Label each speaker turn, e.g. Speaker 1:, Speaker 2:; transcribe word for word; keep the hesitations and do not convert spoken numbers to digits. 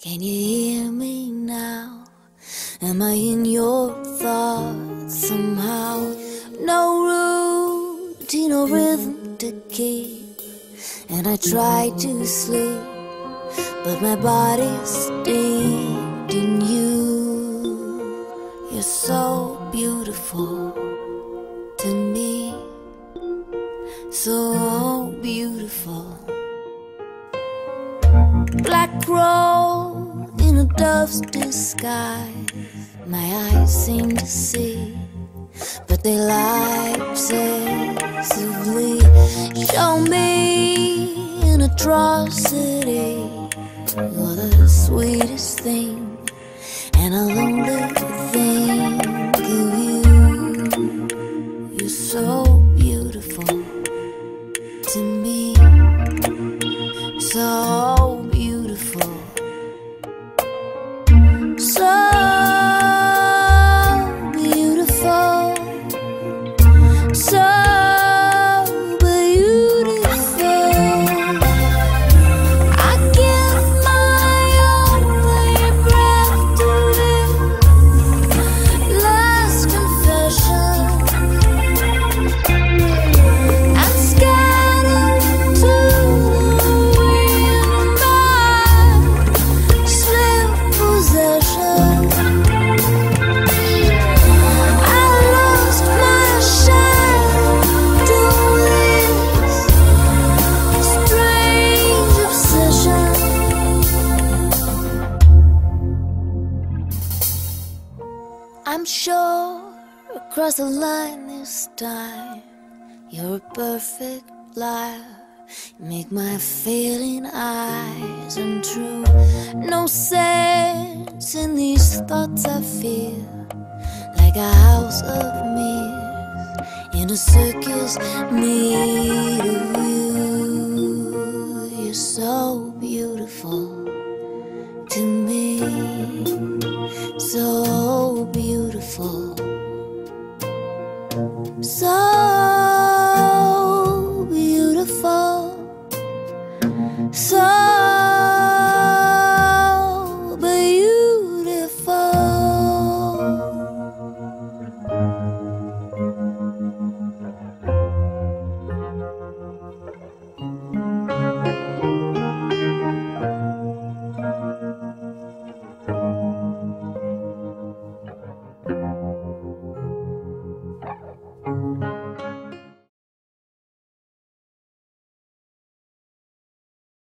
Speaker 1: Can you hear me now? Am I in your thoughts somehow? No routine or rhythm to keep, and I try to sleep, but my body's deep in you. You're so beautiful to me, so beautiful. Black road in a dove's disguise, my eyes seem to see, but they lie obsessively. Show me an atrocity, you're the sweetest thing, and I'll only think of you. You're so beautiful to me, so beautiful, so beautiful, so beautiful. I give my only breath to this last confession, and scatter to the wind my slim possession. I lost my shadow to this strange obsession. I'm sure across the line this time, you're a perfect liar. You make my failing eyes untrue. No sense in these thoughts I feel, like a house of mirrors in a circus made of you.